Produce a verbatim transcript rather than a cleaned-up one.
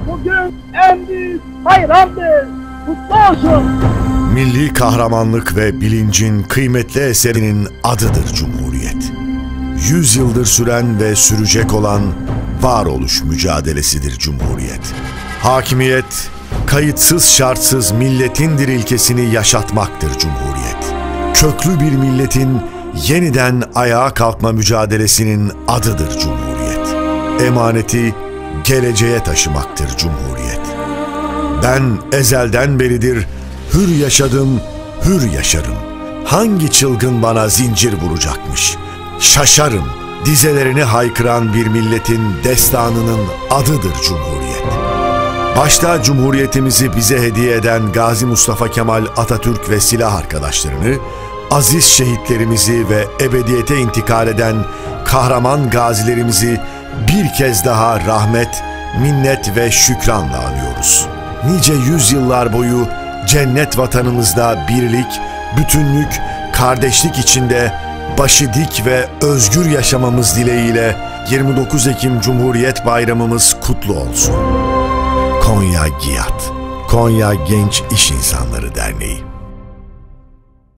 bugün en büyük bayramdır. Kutlu olsun. Milli kahramanlık ve bilincin kıymetli eserinin adıdır Cumhuriyet. Yüz yıldır süren ve sürecek olan varoluş mücadelesidir Cumhuriyet. Hakimiyet, kayıtsız şartsız milletindir ilkesini yaşatmaktır Cumhuriyet. Köklü bir milletin yeniden ayağa kalkma mücadelesinin adıdır Cumhuriyet. Emaneti geleceğe taşımaktır Cumhuriyet. Ben ezelden beridir hür yaşadım, hür yaşarım. Hangi çılgın bana zincir vuracakmış? Şaşarım. Dizelerini haykıran bir milletin destanının adıdır Cumhuriyet. Başta Cumhuriyetimizi bize hediye eden Gazi Mustafa Kemal Atatürk ve silah arkadaşlarını, aziz şehitlerimizi ve ebediyete intikal eden kahraman gazilerimizi bir kez daha rahmet, minnet ve şükranla anıyoruz. Nice yüzyıllar boyu cennet vatanımızda birlik, bütünlük, kardeşlik içinde başı dik ve özgür yaşamamız dileğiyle yirmi dokuz Ekim Cumhuriyet Bayramımız kutlu olsun. Konya GİAD, Konya Genç İş İnsanları Derneği.